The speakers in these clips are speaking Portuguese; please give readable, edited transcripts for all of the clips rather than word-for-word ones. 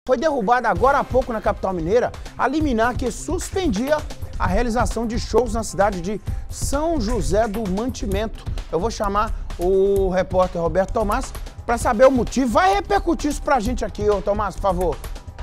Foi derrubada agora há pouco na capital mineira a liminar que suspendia a realização de shows na cidade de São José do Mantimento. Eu vou chamar o repórter Roberto Tomás para saber o motivo. Vai repercutir isso pra gente aqui, ô Tomás, por favor.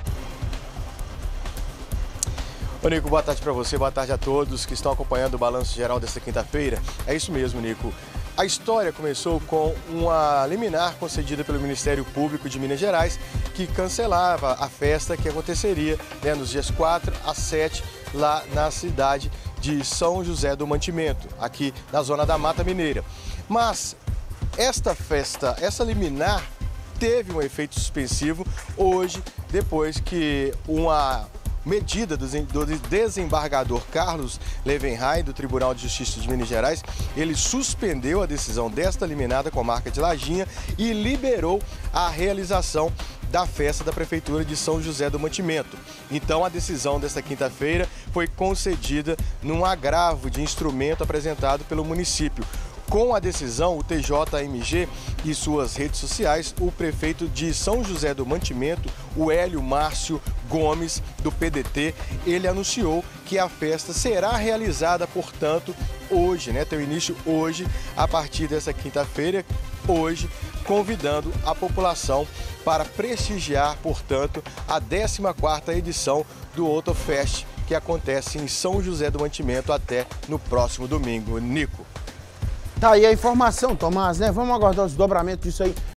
Ô Nico, boa tarde para você, boa tarde a todos que estão acompanhando o Balanço Geral desta quinta-feira. É isso mesmo, Nico. A história começou com uma liminar concedida pelo Ministério Público de Minas Gerais que cancelava a festa que aconteceria nos dias 4 a 7 lá na cidade de São José do Mantimento, aqui na zona da Mata Mineira. Mas esta festa, essa liminar teve um efeito suspensivo hoje, depois que uma medida do desembargador Carlos Levenheim, do Tribunal de Justiça de Minas Gerais, ele suspendeu a decisão desta liminar da comarca de Lajinha e liberou a realização da festa da Prefeitura de São José do Mantimento. Então a decisão desta quinta-feira foi concedida num agravo de instrumento apresentado pelo município. Com a decisão, o TJMG e suas redes sociais, o prefeito de São José do Mantimento, o Hélio Márcio Gomes, do PDT, ele anunciou que a festa será realizada, portanto, hoje, tem o início hoje, a partir dessa quinta-feira, hoje, convidando a população para prestigiar, portanto, a 14ª edição do Otofest, que acontece em São José do Mantimento até no próximo domingo. Nico. Tá aí a informação, Tomás, Vamos aguardar o desdobramento disso aí